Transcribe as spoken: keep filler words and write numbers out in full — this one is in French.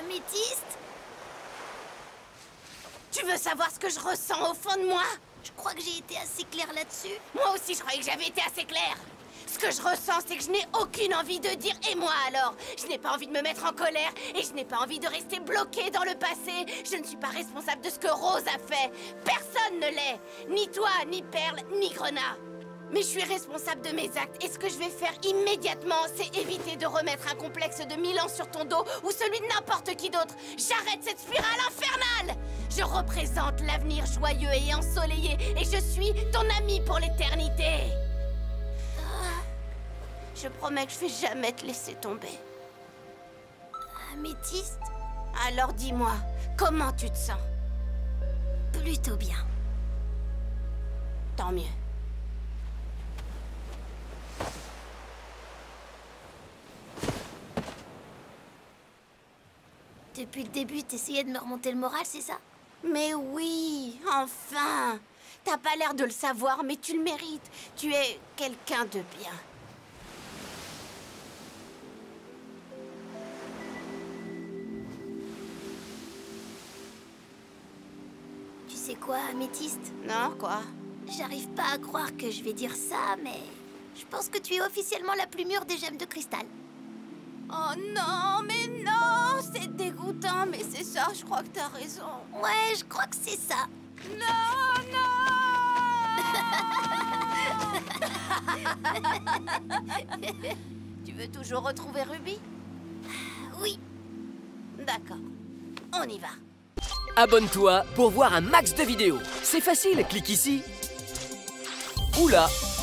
Améthyste? Tu veux savoir ce que je ressens au fond de moi? Je crois que j'ai été assez claire là-dessus. Moi aussi, je croyais que j'avais été assez claire. Ce que je ressens, c'est que je n'ai aucune envie de dire « et moi alors ?» Je n'ai pas envie de me mettre en colère et je n'ai pas envie de rester bloquée dans le passé. Je ne suis pas responsable de ce que Rose a fait. Personne ne l'est. Ni toi, ni Perle, ni Grenat. Mais je suis responsable de mes actes et ce que je vais faire immédiatement, c'est éviter de remettre un complexe de mille ans sur ton dos ou celui de n'importe qui d'autre. J'arrête cette spirale infernale! Je représente l'avenir joyeux et ensoleillé et je suis ton ami pour l'éternité. Je promets que je vais jamais te laisser tomber. Améthyste? Alors dis-moi, comment tu te sens? Plutôt bien. Tant mieux. Depuis le début, t'essayais de me remonter le moral, c'est ça? Mais oui, enfin! T'as pas l'air de le savoir, mais tu le mérites. Tu es quelqu'un de bien. Tu sais quoi, Améthyste? Non, quoi? J'arrive pas à croire que je vais dire ça, mais je pense que tu es officiellement la plus mûre des gemmes de cristal. Oh non, mais non! C'est dégoûtant, mais c'est ça, je crois que t'as raison. Ouais, je crois que c'est ça. Non, non! Tu veux toujours retrouver Ruby? Oui. D'accord, on y va. Abonne-toi pour voir un max de vidéos. C'est facile, clique ici. Ou là.